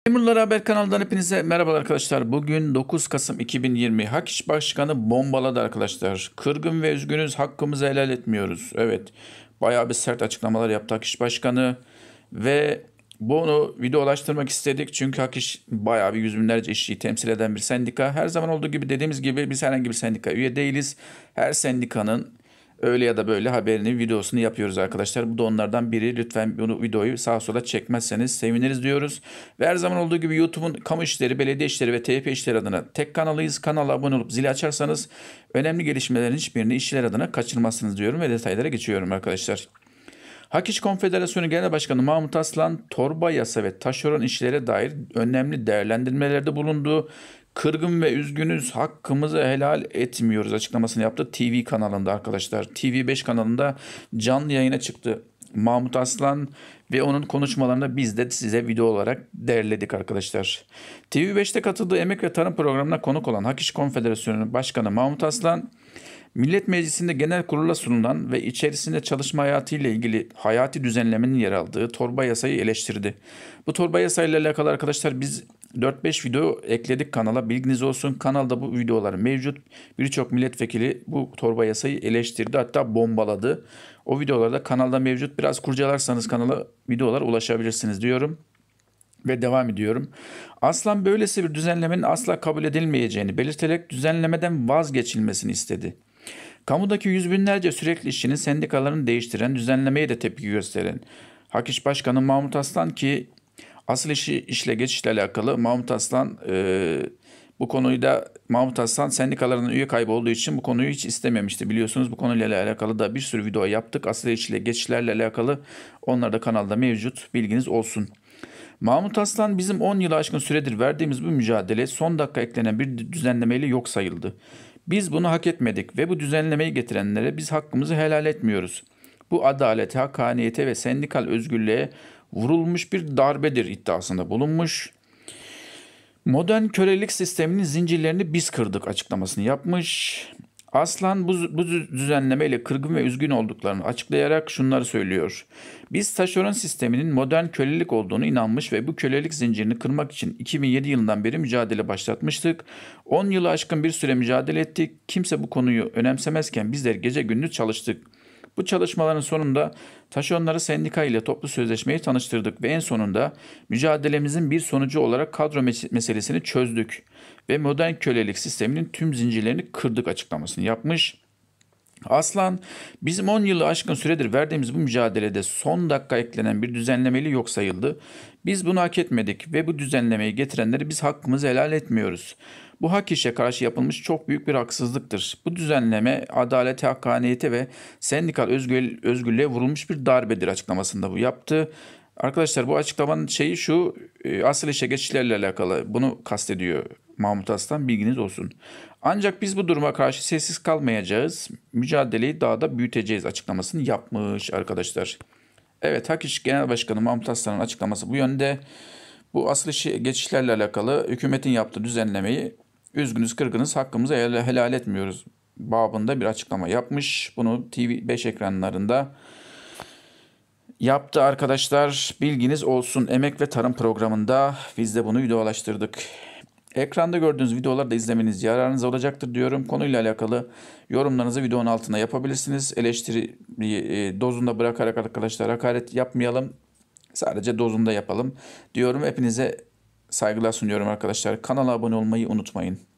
Memurlar Haber kanalından hepinize merhabalar arkadaşlar. Bugün 9 Kasım 2020. Hak İş Başkanı bombaladı arkadaşlar. Kırgın ve üzgünüz, hakkımızı helal etmiyoruz. Evet, bayağı bir sert açıklamalar yaptı Hak İş Başkanı. Ve bunu videolaştırmak istedik. Çünkü Hak İş bayağı bir yüz binlerce işçiyi temsil eden bir sendika. Her zaman olduğu gibi dediğimiz gibi biz herhangi bir sendika üye değiliz. Her sendikanın öyle ya da böyle haberini, videosunu yapıyoruz arkadaşlar. Bu da onlardan biri. Lütfen bunu videoyu sağa sola çekmezseniz seviniriz diyoruz. Ve her zaman olduğu gibi YouTube'un kamu işleri, belediye işleri ve TYP işleri adına tek kanalıyız. Kanala abone olup zili açarsanız önemli gelişmelerin hiçbirini işçiler adına kaçırmazsınız diyorum ve detaylara geçiyorum arkadaşlar. Hak İş Konfederasyonu Genel Başkanı Mahmut Aslan, torba yasa ve taşeron işlere dair önemli değerlendirmelerde bulundu. Kırgın ve üzgünüz, hakkımızı helal etmiyoruz açıklamasını yaptı TV kanalında arkadaşlar. TV5 kanalında canlı yayına çıktı Mahmut Aslan ve onun konuşmalarını biz de size video olarak derledik arkadaşlar. TV5'te katıldığı Emek ve Tarım programına konuk olan Hak İş Konfederasyonu Başkanı Mahmut Aslan, Millet Meclisi'nde genel kurula sunulan ve içerisinde çalışma hayatı ile ilgili hayati düzenlemenin yer aldığı torba yasayı eleştirdi. Bu torba yasayla alakalı arkadaşlar biz 4-5 video ekledik kanala, bilginiz olsun. Kanalda bu videolar mevcut. Birçok milletvekili bu torba yasayı eleştirdi, hatta bombaladı. O videolar da kanalda mevcut. Biraz kurcalarsanız kanala videolar ulaşabilirsiniz diyorum. Ve devam ediyorum. Aslan böylesi bir düzenlemenin asla kabul edilmeyeceğini belirterek düzenlemeden vazgeçilmesini istedi. Kamudaki yüz binlerce sürekli işçinin sendikalarını değiştiren düzenlemeye de tepki gösteren Hak İş Başkanı Mahmut Aslan ki asıl işle geçişle alakalı Mahmut Aslan bu konuyu da Mahmut Aslan sendikalarının üye kaybı olduğu için bu konuyu hiç istememişti. Biliyorsunuz bu konuyla alakalı da bir sürü video yaptık. Asıl işle geçişlerle alakalı onlar da kanalda mevcut. Bilginiz olsun. Mahmut Aslan bizim 10 yılı aşkın süredir verdiğimiz bu mücadele son dakika eklenen bir düzenlemeyle yok sayıldı. Biz bunu hak etmedik ve bu düzenlemeyi getirenlere biz hakkımızı helal etmiyoruz. Bu adalete, hakkaniyete ve sendikal özgürlüğe vurulmuş bir darbedir iddiasında bulunmuş. Modern kölelik sisteminin zincirlerini biz kırdık açıklamasını yapmış. Aslan bu düzenlemeyle kırgın ve üzgün olduklarını açıklayarak şunları söylüyor. Biz taşeron sisteminin modern kölelik olduğunu inanmış ve bu kölelik zincirini kırmak için 2007 yılından beri mücadele başlatmıştık. 10 yılı aşkın bir süre mücadele ettik. Kimse bu konuyu önemsemezken bizler gece gündüz çalıştık. Bu çalışmaların sonunda taşeronları sendika ile toplu sözleşmeyi tanıştırdık ve en sonunda mücadelemizin bir sonucu olarak kadro meselesini çözdük ve modern kölelik sisteminin tüm zincirlerini kırdık açıklamasını yapmış. Aslan, bizim 10 yılı aşkın süredir verdiğimiz bu mücadelede son dakika eklenen bir düzenlemeyle yok sayıldı. Biz bunu hak etmedik ve bu düzenlemeyi getirenleri biz hakkımızı helal etmiyoruz. Bu hak işe karşı yapılmış çok büyük bir haksızlıktır. Bu düzenleme adalete, hakkaniyete ve sendikal özgürlüğe vurulmuş bir darbedir açıklamasında bu yaptı. Arkadaşlar bu açıklamanın şeyi şu, asıl işe geçişlerle alakalı bunu kastediyor Mahmut Aslan, bilginiz olsun. Ancak biz bu duruma karşı sessiz kalmayacağız, mücadeleyi daha da büyüteceğiz açıklamasını yapmış arkadaşlar. Evet, Hak İş Genel Başkanı Mahmut Aslan'ın açıklaması bu yönde. Bu asıl işe geçişlerle alakalı hükümetin yaptığı düzenlemeyi üzgünüz, kırgınız, hakkımızı helal etmiyoruz babında bir açıklama yapmış. Bunu TV5 ekranlarında yaptı arkadaşlar. Bilginiz olsun. Emek ve Tarım programında biz de bunu videolaştırdık. Ekranda gördüğünüz videoları da izlemeniz yararınıza olacaktır diyorum. Konuyla alakalı yorumlarınızı videonun altına yapabilirsiniz. Eleştiri dozunda bırakarak arkadaşlar hakaret yapmayalım. Sadece dozunda yapalım diyorum. Hepinize saygılar sunuyorum arkadaşlar. Kanala abone olmayı unutmayın.